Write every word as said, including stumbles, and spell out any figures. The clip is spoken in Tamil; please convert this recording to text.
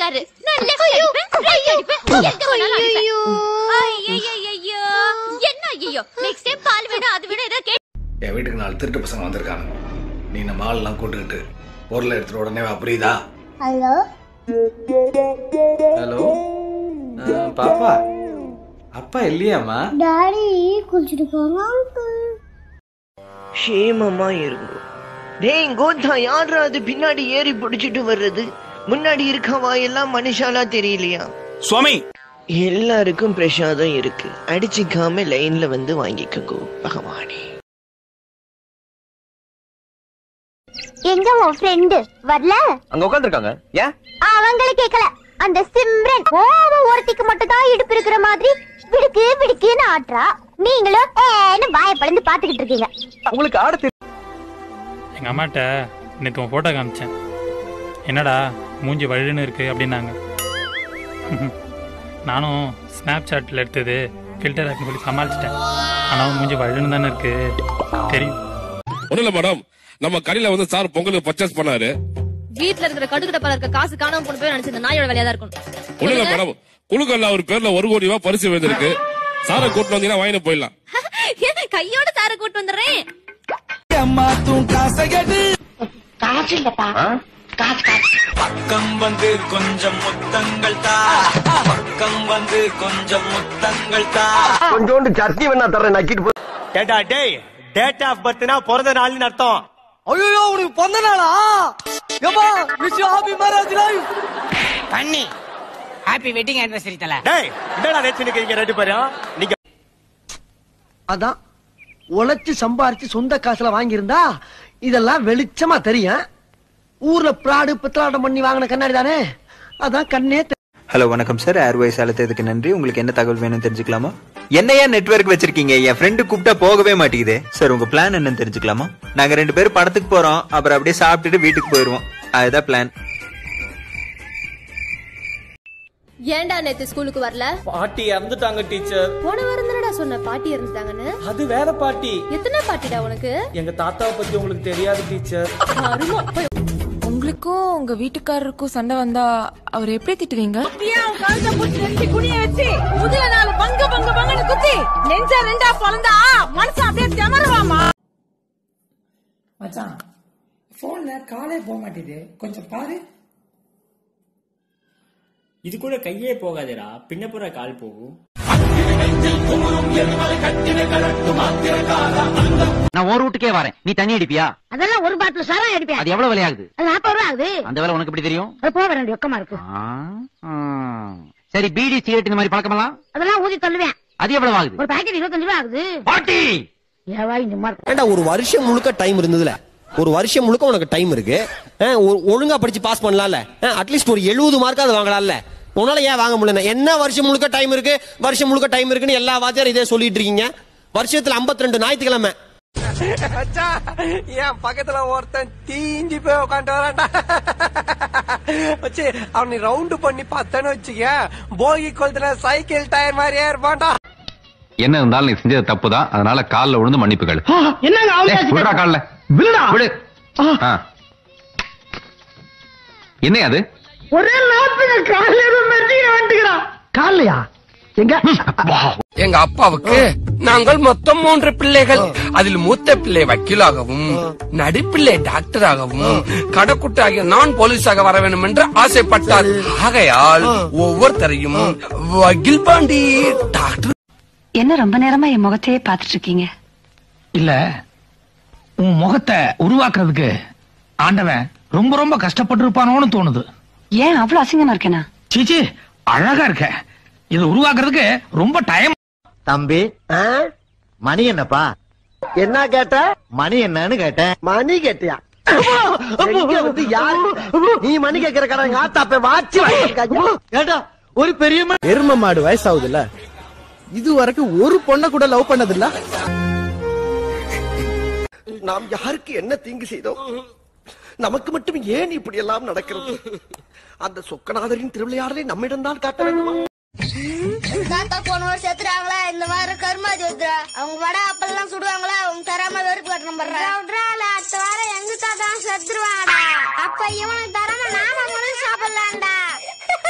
பாரு. நான் லெஃப்ட் அடிப்பேன், ரைட் அடிப்பேன், எங்க வேணாலும் அடிப்பேன். ஐயோ என்ன ஐயோ? நெக்ஸ்ட் டைம் பால் வேணும் அது வேணும் ஏதோ கேட். என் வீட்டுக்கு நாலு திருட்டு பசங்க வந்திருக்காங்க. நீ நம்ம ஆள்லாம் கூட்டுக்கிட்டு பொருளை எடுத்துட்டு உடனே வா, புரியுதா? ஹலோ ஹலோ பாப்பா, அப்பா இல்லையாமா? டாடி குளிச்சுட்டு போங்க அங்கிள். ஷேமமா இருக்கும். டேய் கோத்தா, யாரா அது பின்னாடி ஏறி பிடிச்சிட்டு வர்றது? முன்னாடி இருக்கவா எல்லாம் மனுஷாலா தெரியலையா? சுவாமி, எல்லாருக்கும் பிரசாதம் இருக்கு, அடிச்சுக்காம லைன்ல வந்து வாங்கிக்கோ பகவானே. எங்க உன் ஃப்ரெண்டு வரல? அங்க உட்கார்ந்திருக்காங்க. ஏன் அவங்கள கேக்கல. அந்த சிம்ரன் ஓவ ஒருத்திக்கு மட்டும் தான் இடுப்பு இருக்கிற மாதிரி விடுக்கு விடுக்குன்னு ஆட்றா. நீங்களும் ஏன்னு வாயை பழந்து பாத்துக்கிட்டு இருக்கீங்க. உங்களுக்கு ஆட தெரியும்? எங்க அம்மாட்ட நேற்று உன் போட்டோ காமிச்சேன். என்னடா மூஞ்சி வழுன்னு இருக்கு அப்படின்னாங்க. நானும் ஸ்னாப் சாட்டில் எடுத்தது ஃபில்டர் ஆக்குன்னு சொல்லி சமாளிச்சிட்டேன். ஆனால் மூஞ்சி வழுன்னு தானே இருக்கு தெரியும். ஒண்ணும் இல்ல மேடம், நம்ம கடையில வந்து சார் பொங்கலுக்கு பர்ச்சேஸ் பண்ணாரு. வீட்ல இருக்கிற கடுக்கட்ட பல இருக்க காசு காணாம போன போய் நினைச்சது நாயோட வேலையா தான் இருக்கும். ஒண்ணும் இல்ல மேடம், குழுக்கல்ல ஒரு பேர்ல ஒரு கோடி ரூபாய் பரிசு விழுந்திருக்கு. சாரை கூட்டு வந்தீங்கன்னா வாங்கிட்டு போயிடலாம். கையோட சாரை கூட்டு வந்துடுறேன். காசு இல்லப்பா, காசு காசு. பக்கம் வந்து கொஞ்சம் முத்தங்கள் தா, பக்கம் வந்து கொஞ்சம் முத்தங்கள் தா. கொஞ்சோண்டு சட்னி வேணா தரேன், நக்கிட்டு போ. டேட்டா டேய், டேட் ஆஃப் பர்த்னா பிறந்த நாள்னு அர்த்தம். ஐயோ உனக்கு பிறந்த நாளா? ஏப்பா wish you happy marriage life. பண்ணி ஹாப்பி வெட்டிங் ஆனிவர்சரி தல. டேய் என்னடா ரேட் நிக்கிறீங்க ரெண்டு பேரும்? நீங்க அதான் உழைச்சு சம்பாரிச்சு சொந்த காசுல வாங்கியிருந்தா இதெல்லாம் வெளிச்சமா தெரியும். ஊர்ல பிராடு பித்தலாட்டம் பண்ணி வாங்கின கண்ணாடி தானே, அதான் கண்ணே. ஹலோ வணக்கம் சார், ஏர்வைஸ் அழைத்ததுக்கு நன்றி. உங்களுக்கு என்ன தகவல் வேணும் தெரிஞ்சுக்கலாமா? என்ன ஏன் நெட்வொர்க் வச்சிருக்கீங்க? என் ஃப்ரெண்டு கூப்பிட்டா போகவே மாட்டேங்குது சார். உங்க பிளான் என்னன்னு தெரிஞ்சுக்கலாமா? நாங்க ரெண்டு பேரும் படத்துக்கு போறோம், அப்புறம் அப்படியே சாப்பிட்டுட்டு வீட்டுக்கு போயிருவோம். அதுதான் பிளான். ஏன்டா நேத்து ஸ்கூலுக்கு வரல? பாட்டி இறந்துட்டாங்க டீச்சர். போன வாரம் தானடா சொன்ன பாட்டி இறந்துட்டாங்கன்னு. அது வேற பாட்டி. எத்தனை பாட்டிடா உனக்கு? எங்க தாத்தாவை பத்தி உங்களுக்கு தெரியாது டீச்சர். உங்களுக்கும் உங்க வீட்டுக்காரருக்கும் சண்டை வந்தா அவர் எப்படி திட்டுவீங்க? மச்சான் போன்ல காலே போக மாட்டேது, கொஞ்சம் பாரு. இது கூட கையே போகாதேடா, பின்னப்புற கால் போகும். நான் ஒரு வீட்டுக்கே வரேன், நீ தண்ணி அடிப்பியா? அதெல்லாம் ஒரு பாட்டில் சாரா அடிப்பேன். அது எவ்வளவு விலையாகுது? அது நாற்பது ரூபா ஆகுது. அந்த வேலை உனக்கு எப்படி தெரியும்? அது போக வேண்டிய ரொக்கமா இருக்கு. சரி, பீடி சிகரெட் இந்த மாதிரி பழக்கமெல்லாம்? அதெல்லாம் ஊதி தள்ளுவேன். அது எவ்வளவு ஆகுது? ஒரு பாக்கெட் இருபத்தஞ்சு ரூபா ஆகுது. பாட்டி ஏண்டா ஒரு வருஷம் முழுக்க டைம் இருந்ததுல, ஒரு வருஷம் முழுக்க உனக்கு டைம் இருக்கு, ஒழுங்கா படிச்சு பாஸ் பண்ணலாம்ல. அட்லீஸ்ட் ஒரு எழுபது மார்க் அது வாங்கலாம்ல. உன்னால ஏன் வாங்க முடியல? என்ன வருஷம் முழுக்க டைம் இருக்கு, வருஷம் முழுக்க டைம் இருக்குன்னு எல்லா வாத்தியாரும் இதே சொல்லிட்டு இருக்கீங்க. வருஷத்துல ஐம்பத்தி ரெண்டு ஞாயிற்றுக்கிழமை. என் பக்கத்துல ஒருத்தன் தீஞ்சு போய் உட்காந்து வரான்டா. அவனை ரவுண்டு பண்ணி பார்த்தேன்னு வச்சுக்க, போகி கொளுத்துல சைக்கிள் டயர் மாதிரியே இருப்பான்டா. என்ன இருந்தாலும் நீ செஞ்சது தப்பு தான், அதனால கால்ல விழுந்து மன்னிப்பு கேளு. என்னங்க கால்ல விடு. என்ன அது? ஒரே நாட்டுக்கு காலையில வந்துக்கிறான். காலையா எங்க? எங்க அப்பாவுக்கு நாங்கள் மொத்தம் மூன்று பிள்ளைகள். அதில் மூத்த பிள்ளை வக்கீலாகவும், நடுப்பிள்ளை டாக்டராகவும், கடைக்குட்டி ஆகிய நான் போலீஸாக வர வேண்டும் என்று ஆசைப்பட்டார். ஆகையால் ஒவ்வொருத்தரையும் வக்கீல் பாண்டி டாக்டர். என்ன ரொம்ப நேரமா என் முகத்தையே பாத்துட்டு இருக்கீங்க? இல்ல, உன் முகத்தை உருவாக்குறதுக்கு ஆண்டவன் ரொம்ப ரொம்ப கஷ்டப்பட்டு இருப்பானோன்னு தோணுது. ஏன் அவ்வளவு அசிங்கமா இருக்கேனா? சீச்சி, அழகா இருக்க. இது உருவாக்குறதுக்கு ரொம்ப டைம். தம்பி, மணி என்னப்பா? என்ன கேட்ட? மணி என்னன்னு கேட்டேன். மணி கேட்டியா? வந்து யாரு நீ மணி கேட்கிற கடை? ஆத்தாப்ப வாட்சி கேட்டா ஒரு பெரிய எரும மாடு வயசாகுதுல்ல, இது வரைக்கும் ஒரு பொண்ணை கூட லவ் பண்ணதில்ல. நாம் யாருக்கு என்ன தீங்கு செய்தோம்? நமக்கு மட்டும் ஏன் இப்படி எல்லாம் நடக்கிறது? அந்த சொக்கநாதரின் திருவிளையாடலை நம்மிடம் தான் காட்ட வேண்டுமா? தாத்தா போன வருஷம் செத்துறாங்களா, இந்த வாரம் கருமா ஜோத்ரா. அவங்க வடை அப்பெல்லாம் சுடுவாங்களா, அவங்க தராம வெறுப்பு கட்டணும் பண்றாங்க. அடுத்த வாரம் எங்க தாத்தா செத்துருவாங்கடா. அப்ப இவனுக்கு தராம நாம சாப்பிடலாம்டா.